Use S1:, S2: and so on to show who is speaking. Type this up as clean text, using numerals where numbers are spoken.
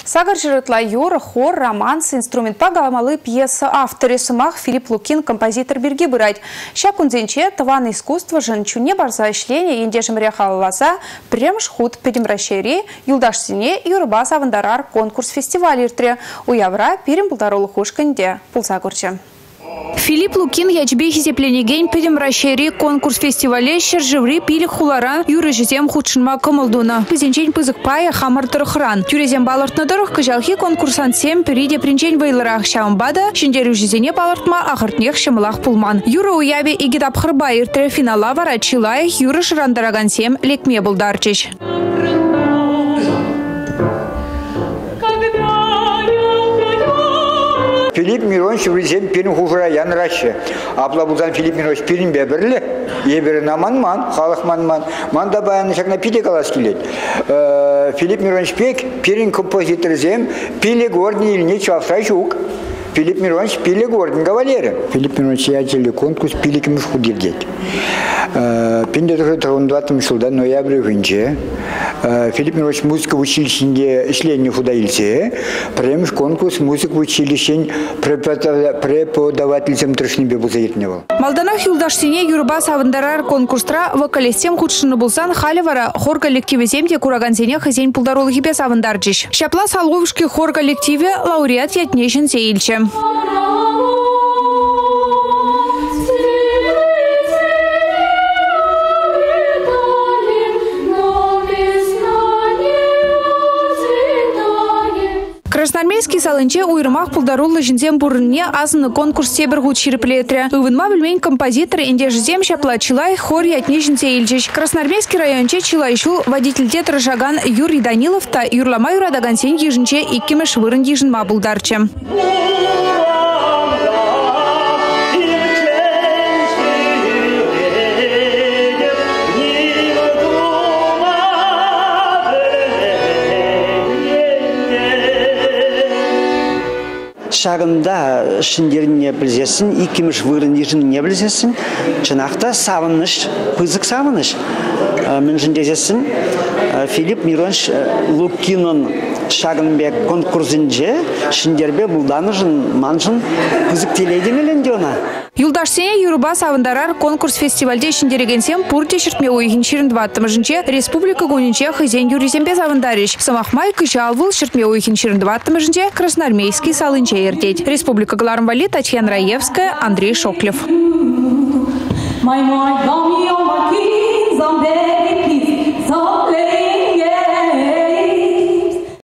S1: Сагар жирытла юр, хор, романс, инструмент пагамалы пьеса авторы сумах Филипп Лукин, композитор берги бырать. Ща кунзенче таван искусство женчуне барза ишлене ендежем рехал лаза, премш худ педемращери, юлдаш сине юрба савандарар конкурс фестиваль иртре. Уявра пирим булдарулы хушканде. Пулсагурче.
S2: Филипп Лукин ячбе хизепленеген педемращери конкурс фестивале шержеври пилик хулара юры жезем худшинма комалдуна. Пызенчень пызык пая хамар тырхран. Тюрезем балартнадырых кыжалхи конкурсан сем периде принчень вайларах шамбада, шиндерю жезене балартма ахартнех шамылах пулман. Юры уяве игидап хырба иртре финала вара чилай юры шырандараган сем лекме булдарчич.
S3: Филипп Миронович врезем пирин хужра ян раще. Аплабузан Филипп Миронович пирин беберле, еберин аманман, халах манман. Манда баяны шакна пиле калас келет. Филипп Миронович пек пирин композитор зем, пиле гордни или не чавсай жук. Филипп Миронович пиле гордни кавалеры. Филипп Миронович ячели конкурс пиле кемеш худирдет. Пинде тоже 20 жылда ноябрь гынче. Филипп Миронович музыка в училище ишлене худаилсе. Премш конкурс музыка в училище преподавательцем трешнебе бузаирневал.
S2: Малданах юлдаштине юрба савандарар конкурстра вокалистем худшыны булсан халивара хор коллективе земде курагансене хозяин пулдарулы хипе савандарчиш. Шапла салговышки хор коллективе лауреат ятнешин сеильче. Красноармейский салынче уйрмах пулдарулы жинзем бурне азны конкурс себергут чириплетре. Увынма бельмень композитор индежзем шапла чилай хор ятнежин сеильчич. Красноармейский районче чилайшул водитель тетра Жаган Юрий Данилов та юрлама юрадаган сен ежинче иккемеш вырын ежинма булдарче.
S4: Шагында шиндеріне білзесін, икемеш вырын ежін не білзесін, чынақта савыныш, пызык савыныш. Мен жіндезесін Филипп Миронович Лукинын шагынбек конкурсынже шиндербе бұлданышын маншын пызык телейдемелен дена.
S2: Юлдашсене юрба савандарар конкурс фестивальде шиндерегенсем пурте шертме уйхин 22 жинче республика гунинче хызен юризембе савандариш. Самахмай кыжалвыл шертме уйхин 22 жинче красноармейский салынче ердеть. Республика Галармвали, Татьяна Раевская, Андрей Шоклев.
S5: My